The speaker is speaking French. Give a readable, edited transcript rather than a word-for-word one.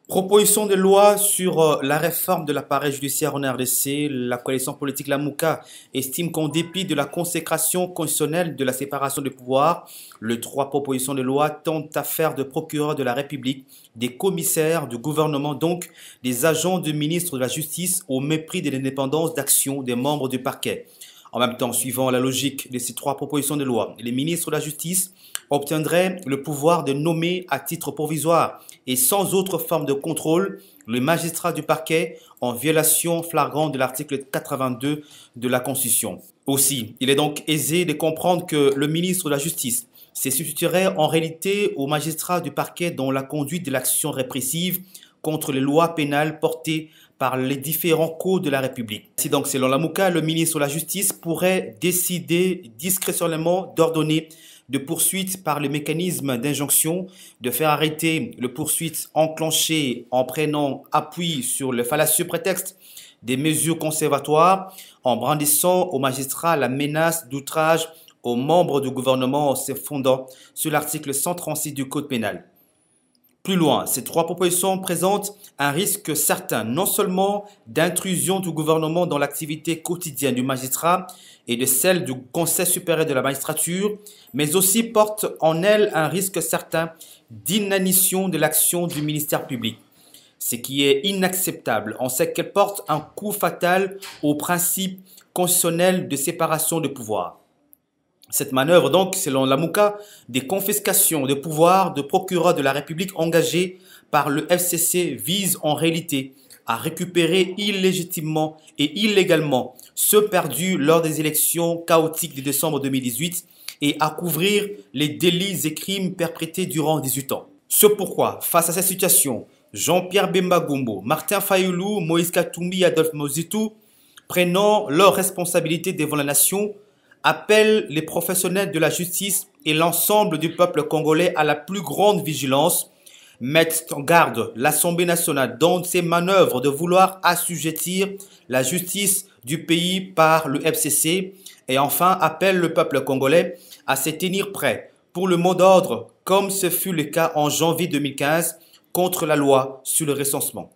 Proposition de loi sur la réforme de l'appareil judiciaire en RDC, la coalition politique Lamouka estime qu'en dépit de la consécration constitutionnelle de la séparation des pouvoirs, les trois propositions de loi tentent à faire de procureurs de la République des commissaires du gouvernement, donc des agents du ministre de la Justice, au mépris de l'indépendance d'action des membres du parquet. En même temps, suivant la logique de ces trois propositions de loi, les ministres de la Justice obtiendraient le pouvoir de nommer à titre provisoire et sans autre forme de contrôle le magistrat du parquet en violation flagrante de l'article 82 de la Constitution. Aussi, il est donc aisé de comprendre que le ministre de la Justice se substituerait en réalité au magistrat du parquet dans la conduite de l'action répressive contre les lois pénales portées par les différents codes de la République. Ainsi donc, selon Lamouka, le ministre de la Justice pourrait décider discrétionnellement d'ordonner de poursuites par le mécanisme d'injonction, de faire arrêter le poursuite enclenché en prenant appui sur le fallacieux prétexte des mesures conservatoires, en brandissant aux magistrats la menace d'outrage aux membres du gouvernement en se fondant sur l'article 136 du Code pénal. Plus loin, ces trois propositions présentent un risque certain, non seulement d'intrusion du gouvernement dans l'activité quotidienne du magistrat et de celle du Conseil supérieur de la magistrature, mais aussi portent en elles un risque certain d'inanition de l'action du ministère public. Ce qui est inacceptable, on sait qu'elle porte un coup fatal au principe constitutionnel de séparation de pouvoir. Cette manœuvre, donc, selon Lamouka, des confiscations de pouvoirs de procureurs de la République engagées par le FCC vise en réalité à récupérer illégitimement et illégalement ceux perdus lors des élections chaotiques de décembre 2018 et à couvrir les délits et crimes perpétrés durant 18 ans. C'est pourquoi, face à cette situation, Jean-Pierre Bemba Gombo, Martin Fayoulou, Moïse Katumbi et Adolphe Mozitou, prenant leurs responsabilités devant la nation, appelle les professionnels de la justice et l'ensemble du peuple congolais à la plus grande vigilance, mettent en garde l'Assemblée nationale dans ses manœuvres de vouloir assujettir la justice du pays par le FCC et enfin appelle le peuple congolais à se tenir prêt pour le mot d'ordre comme ce fut le cas en janvier 2015 contre la loi sur le recensement.